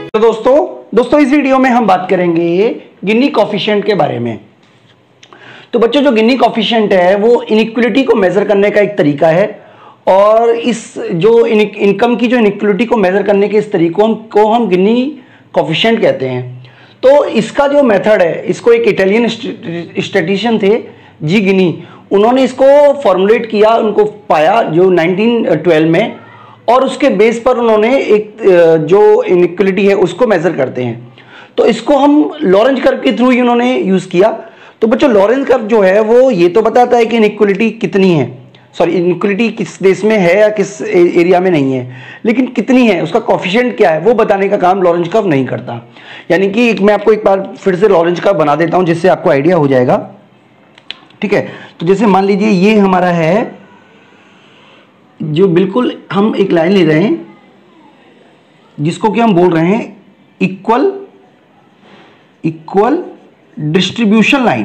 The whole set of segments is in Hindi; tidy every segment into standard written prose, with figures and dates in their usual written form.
तो दोस्तों इस वीडियो में हम बात करेंगे गिनी कोफिशिएंट के बारे में। तो बच्चों, जो गिनी कोफिशिएंट है वो इनइक्वलिटी को मेजर करने का एक तरीका है, और इस जो इनकम की जो इनइक्वलिटी को मेजर करने के इस तरीकों को हम गिनी कोफिशिएंट कहते हैं। तो इसका जो मेथड है, इसको एक इटालियन स्टैटिस्टिशियन थे जी गिनी, उन्होंने इसको फॉर्मुलेट किया, उनको पाया जो 1912 में, और उसके बेस पर उन्होंने एक जो इनइक्वलिटी है उसको मेजर करते हैं। तो इसको हम लॉरेंज कर्व के थ्रू ही उन्होंने यूज किया। तो बच्चों, लॉरेंज कर्व जो है वो ये तो बताता है कि इनइक्वलिटी कितनी है, सॉरी इनइक्वलिटी किस देश में है या किस एरिया में नहीं है, लेकिन कितनी है, उसका कोफिशिएंट क्या है, वो बताने का काम लॉरेंज कर्व नहीं करता। यानी कि मैं आपको एक बार फिर से लॉरेंज कर्व बना देता हूं जिससे आपको आइडिया हो जाएगा। ठीक है, तो जैसे मान लीजिए ये हमारा है, जो बिल्कुल हम एक लाइन ले रहे हैं जिसको कि हम बोल रहे हैं equal distribution line.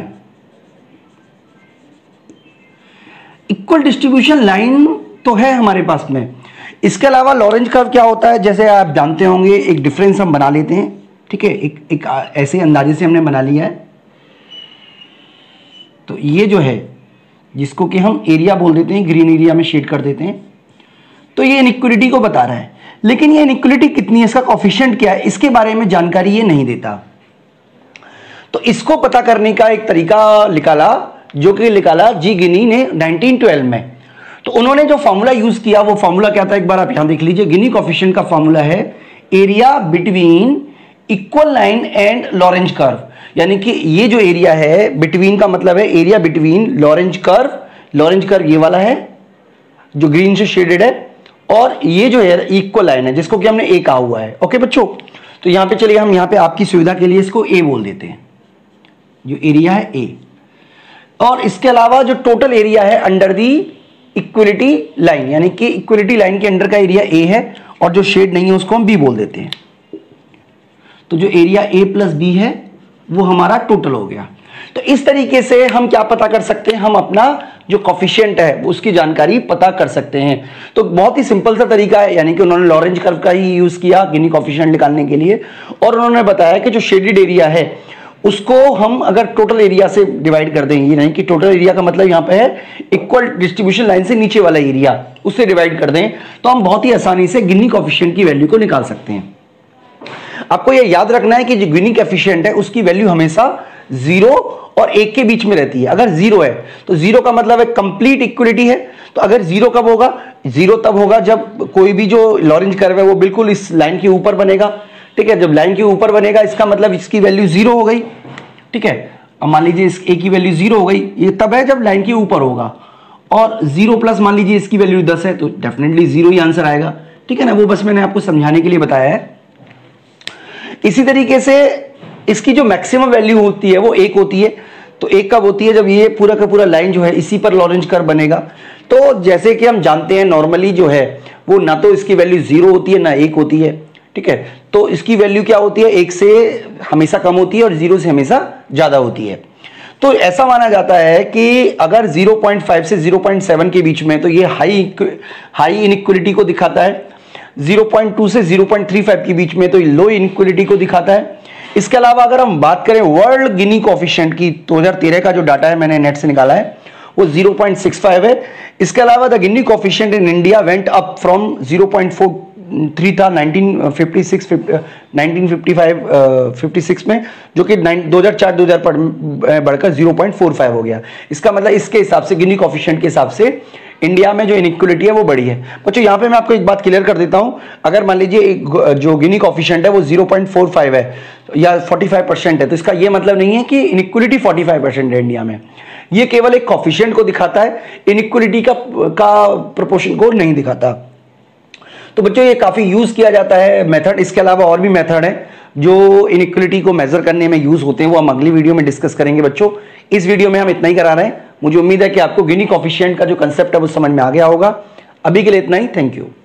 Equal distribution line तो है हमारे पास में। इसके अलावा लॉरेंज कर्व क्या होता है, जैसे आप जानते होंगे, एक डिफरेंस हम बना लेते हैं। ठीक है, एक ऐसे अंदाजे से हमने बना लिया है। तो ये जो है, जिसको कि हम एरिया बोल देते हैं, ग्रीन एरिया में शेड कर देते हैं, तो ये इनइक्वलिटी को बता रहा है। लेकिन ये इनइक्वलिटी कितनी है, इसका कोफिशिएंट क्या है, इसके बारे में जानकारी ये नहीं देता। तो इसको पता करने का एक तरीका निकाला, जो कि निकाला जी गिनी ने 1912 में। तो उन्होंने जो फॉर्मूला यूज किया, वो फॉर्मूला क्या था, एक बार आप यहां देख लीजिए। गिनी कोफिशिएंट का फॉर्मूला है area between equal line and Lorenz curve. यानी कि ये जो एरिया है, बिटवीन का मतलब है एरिया बिटवीन लॉरेंज कर्व ये वाला है जो ग्रीन से शेडेड है, और ये जो है इक्वल लाइन है जिसको कि हमने ए कहा हुआ है। ओके बच्चों, तो यहां पे चलिए हम यहां पे आपकी सुविधा के लिए इसको ए बोल देते हैं, जो एरिया है ए। और इसके अलावा जो टोटल एरिया है अंडर दी इक्वलिटी लाइन, यानी कि इक्वलिटी लाइन के अंडर का एरिया ए है, और जो शेड नहीं है उसको हम बी बोल देते हैं। तो जो एरिया ए प्लस बी है वो हमारा टोटल हो गया। तो इस तरीके से हम क्या पता कर सकते हैं, हम अपना जो कोफिशिएंट है उसकी जानकारी पता कर सकते हैं। तो बहुत ही सिंपल सा तरीका है, यानी कि उन्होंने लॉरेंज कर्व का ही यूज किया गिनी कोफिशिएंट निकालने के लिए, और उन्होंने बताया कि जो शेडेड एरिया है उसको हम अगर टोटल एरिया से डिवाइड कर दें, ये नहीं कि टोटल एरिया का मतलब यहां पे है इक्वल डिस्ट्रीब्यूशन लाइन से नीचे वाला एरिया, उससे डिवाइड कर दें, तो हम बहुत ही आसानी से गिनी कोफिशिएंट की वैल्यू को निकाल सकते हैं। आपको यह याद रखना है कि जो गिनी कोफिशिएंट है उसकी वैल्यू हमेशा 0 और 1 के बीच में रहती है। अगर 0 है तो 0 का मतलब है कंप्लीट इक्वलिटी है। तो अगर 0 कब होगा, 0 तब होगा जब कोई भी जो लॉरेंज कर्व है वो बिल्कुल इस लाइन के ऊपर बनेगा। ठीक है, जब लाइन के ऊपर बनेगा इसका मतलब इसकी वैल्यू 0 हो गई। ठीक है, अब मान लीजिए इस ए की वैल्यू 0 हो गई, ये तब है जब लाइन के ऊपर होगा, और 0 प्लस मान लीजिए इसकी वैल्यू 10 है, तो डेफिनेटली 0 ही आंसर आएगा। ठीक है ना, वो बस मैंने आपको समझाने के लिए बताया है। इसी तरीके से इसकी जो मैक्सिमम वैल्यू होती है वो 1 होती है। तो 1 कब होती है, जब ये पूरा का पूरा लाइन जो है इसी पर लॉरेंज कर्व बनेगा। तो जैसे कि हम जानते हैं नॉर्मली जो है वो ना तो इसकी वैल्यू 0 होती है ना 1 होती है। ठीक है, तो इसकी वैल्यू क्या होती है, 1 से हमेशा कम होती है और 0 से हमेशा ज्यादा होती है। तो ऐसा माना जाता है कि अगर 0.5 से 0.7 के बीच में, तो ये हाई इनइक्वलिटी को दिखाता है। 0.2 से 0.35 के बीच में तो लो इनइक्वलिटी को दिखाता है। इसके अलावा अगर हम बात करें वर्ल्ड गिनी कोफिशिएंट की, 2013 का जो डाटा है मैंने नेट से निकाला है, वो 0.65 है। इसके अलावा the Gini coefficient in India went up from 0.43 था 1955-56 में, जो कि 2004-2000 बढ़कर 0.45 हो गया। इसका मतलब इसके हिसाब से, गिनी कोफिशिएंट के हिसाब से इंडिया में जो इनइक्वलिटी है वो बड़ी है। बच्चों, यहाँ पे मैं आपको एक बात क्लियर कर देता हूं, अगर मान लीजिए जो गिनी कोफिशिएंट है वो 0.45 है या 45% है, तो इसका ये मतलब नहीं है कि इनइक्वलिटी 45% है इंडिया में। ये केवल एक कोफिशिएंट को दिखाता है, इनइक्वलिटी का प्रोपोर्शन को नहीं दिखाता। तो बच्चों, ये काफी यूज किया जाता है मेथड। इसके अलावा और भी मेथड है जो इनइक्वलिटी को मेजर करने में यूज होते हैं, वो हम अगली वीडियो में डिस्कस करेंगे। बच्चों, इस वीडियो में हम इतना ही करा रहे हैं। मुझे उम्मीद है कि आपको गिनी कोफिशिएंट का जो कंसेप्ट है वो समझ में आ गया होगा। अभी के लिए इतना ही, थैंक यू।